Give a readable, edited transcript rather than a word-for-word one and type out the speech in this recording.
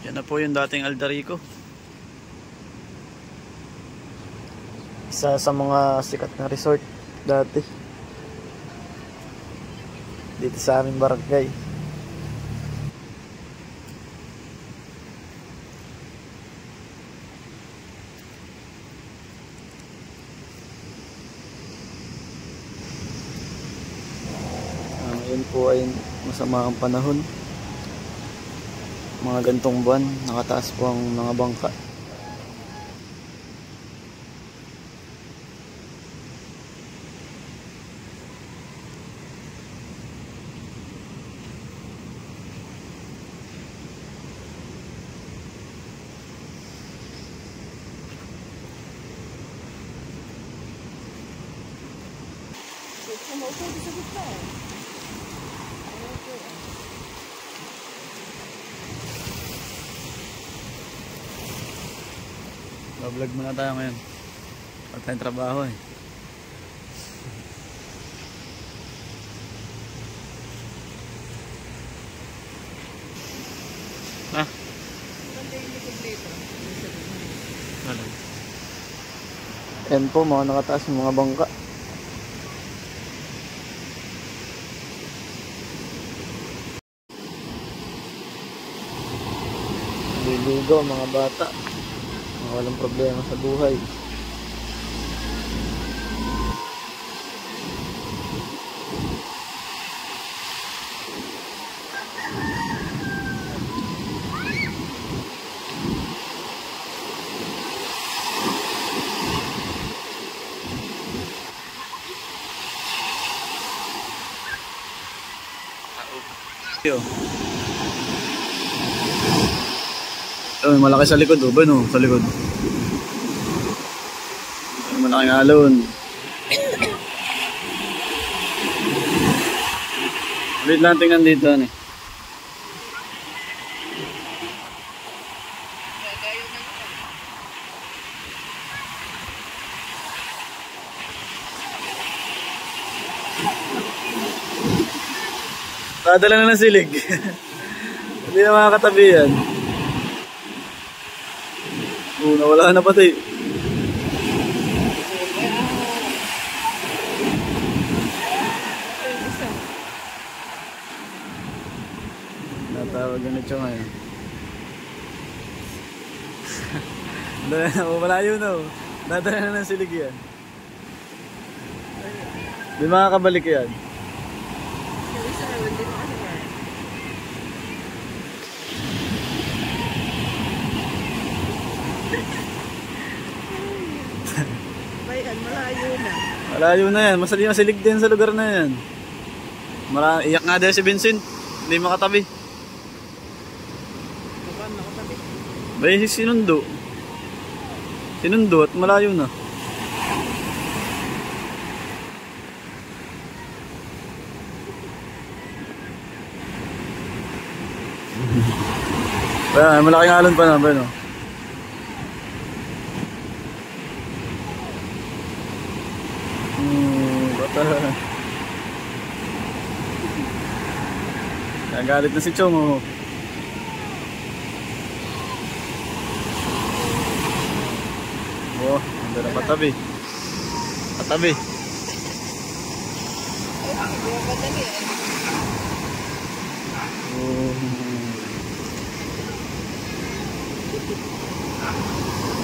Yan na po yung dating Aldarico. Isa sa mga sikat na resort dati dito sa aming barangay. Ngayon po ay masama ang panahon. Mga gantong buwan, nakataas po ang mga bangka. Vlog muna tayo ngayon. Wala tayong trabaho eh. Ah? Yan po mga nakataas ng mga bangka. Liligo mga bata. Walang problema sa buhay. Oh, malaki sa likod, oh, ba no? Sa likod. Malaking alon. Ulit lang tingnan dito, ano eh. Dadala na ng silig. Hindi na makakatabi yan. Nawala na pati. Natawag yung lechon ngayon. Malayo na oh. Dadala na ng silig yan. Di makakabalik yan. Malayo na yan. Masilig din sa lugar na yan. Iyak nga dahil si Vincent. Hindi makatabi. Bay, sinundo. Sinundo at malayo na. Malaking alon pa na ba no? Nagalit na si Chong oh. Oh, hindi na patabi. Patabi. Oh.